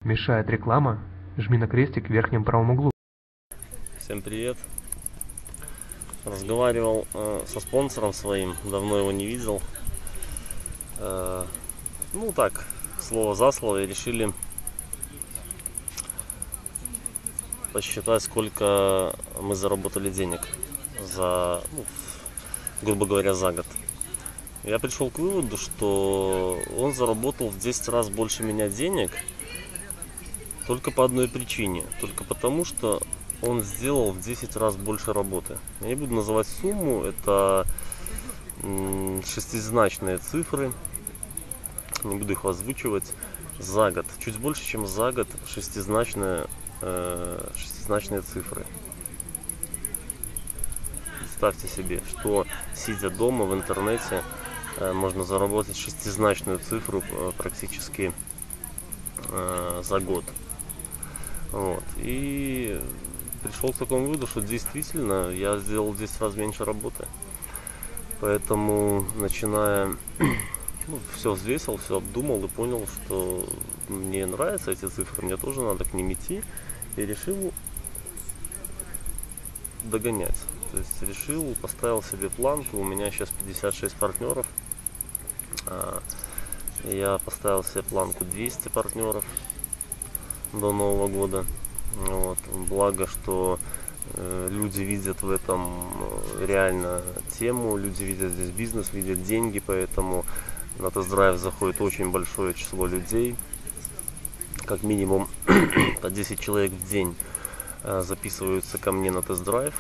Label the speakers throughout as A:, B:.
A: Мешает реклама? Жми на крестик в верхнем правом углу.
B: Всем привет! Разговаривал со спонсором своим, давно его не видел. Ну так, слово за слово, и решили посчитать, сколько мы заработали денег за, грубо говоря, за год. Я пришел к выводу, что он заработал в 10 раз больше меня денег только по одной причине. Только потому, что он сделал в 10 раз больше работы. Я не буду называть сумму, это шестизначные цифры, не буду их озвучивать, за год. Чуть больше, чем за год шестизначные цифры. Представьте себе, что сидя дома в интернете можно заработать шестизначную цифру практически за год. Вот. И пришел к такому выводу, что действительно я сделал в 10 раз меньше работы. Поэтому, начиная, все взвесил, все обдумал и понял, что мне нравятся эти цифры, мне тоже надо к ним идти. И решил догонять. То есть поставил себе планку. У меня сейчас 56 партнеров. Я поставил себе планку 200 партнеров до Нового года. Вот. Благо, что люди видят в этом реально тему, люди видят здесь бизнес, видят деньги, поэтому на тест-драйв заходит очень большое число людей. Как минимум по 10 человек в день записываются ко мне на тест-драйв.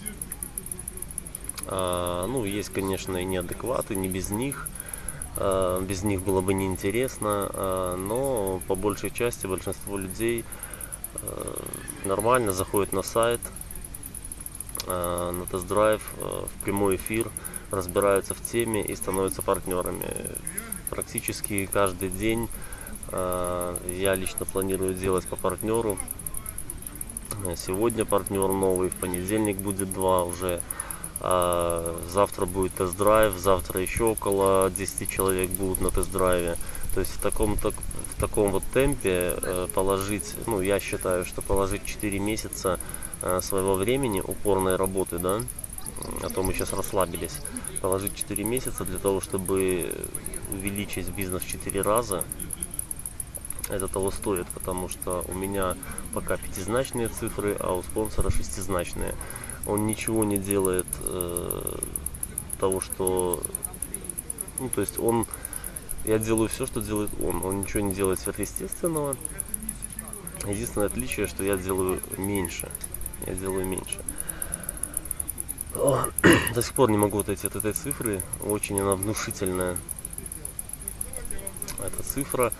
B: Есть, конечно, и неадекваты, не без них. Без них было бы неинтересно, но по большей части большинство людей нормально заходят на сайт, на тест-драйв, в прямой эфир, разбираются в теме и становятся партнерами. Практически каждый день я лично планирую делать по партнеру. Сегодня партнер новый, в понедельник будет 2 уже. Завтра будет тест-драйв, завтра еще около 10 человек будут на тест-драйве. То есть в таком вот темпе положить, я считаю, что положить 4 месяца своего времени, упорной работы, да, а то мы сейчас расслабились, положить 4 месяца для того, чтобы увеличить бизнес в 4 раза, это того стоит, потому что у меня пока пятизначные цифры, а у спонсора шестизначные. Он ничего не делает того, что... то есть я делаю все, что делает он. Он ничего не делает сверхъестественного. Единственное отличие, что я делаю меньше. До сих пор не могу отойти от этой цифры. Очень она внушительная. Эта цифра.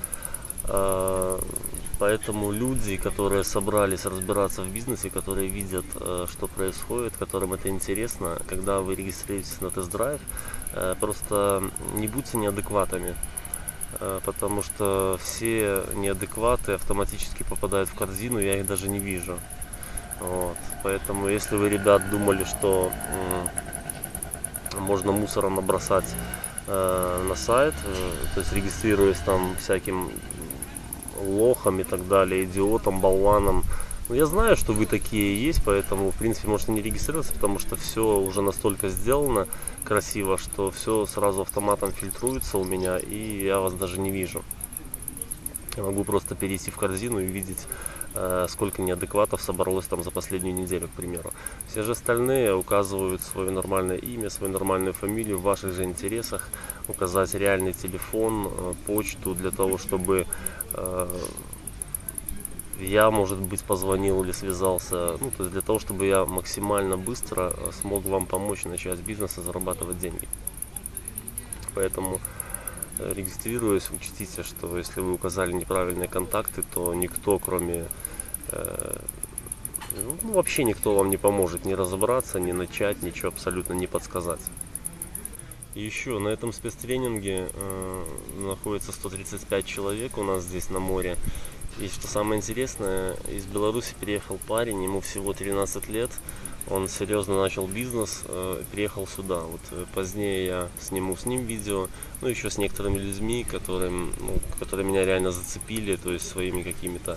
B: Поэтому люди, которые собрались разбираться в бизнесе, которые видят, что происходит, которым это интересно, когда вы регистрируетесь на тест-драйв, просто не будьте неадекватами, потому что все неадекваты автоматически попадают в корзину, я их даже не вижу. Вот. Поэтому если вы, ребят, думали, что можно мусором набросать на сайт, то есть регистрируясь там всяким лохом и так далее, идиотом, болваном. Я знаю, что вы такие есть, поэтому, в принципе, можете не регистрироваться, потому что все уже настолько сделано красиво, что все сразу автоматом фильтруется у меня, и я вас даже не вижу. Я могу просто перейти в корзину и видеть, сколько неадекватов собралось там за последнюю неделю, к примеру. Все же остальные указывают свое нормальное имя, свою нормальную фамилию в ваших же интересах, указать реальный телефон, почту для того, чтобы я, может быть, позвонил или связался, то есть для того, чтобы я максимально быстро смог вам помочь начать бизнес и зарабатывать деньги. Поэтому, регистрируясь, учтите, что если вы указали неправильные контакты, то никто, кроме вообще никто вам не поможет ни разобраться, ни начать, ничего абсолютно не подсказать. И еще на этом спецтренинге находится 135 человек у нас здесь на море. И что самое интересное, из Беларуси переехал парень, ему всего 13 лет, он серьезно начал бизнес, переехал сюда. Вот позднее я сниму с ним видео, ну еще с некоторыми людьми, которые меня реально зацепили, то есть своими какими-то,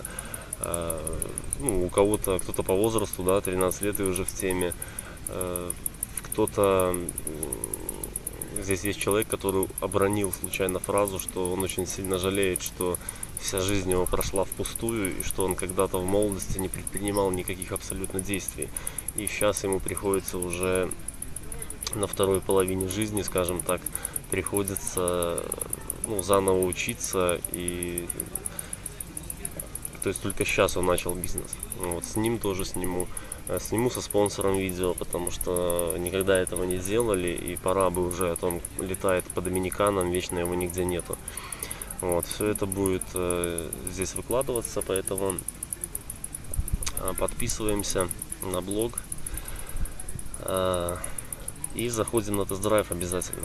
B: у кого-то, кто-то по возрасту, да, 13 лет и уже в теме, кто-то, здесь есть человек, который обронил случайно фразу, что он очень сильно жалеет, что вся жизнь его прошла впустую, и что он когда-то в молодости не предпринимал никаких абсолютно действий. И сейчас ему приходится уже на второй половине жизни, скажем так, приходится заново учиться, и то есть только сейчас он начал бизнес. Вот, с ним тоже сниму со спонсором видео, потому что никогда этого не делали, и пора бы уже, а то он летает по Доминиканам, вечно его нигде нету. Вот, все это будет здесь выкладываться, поэтому подписываемся на блог и заходим на тест-драйв обязательно.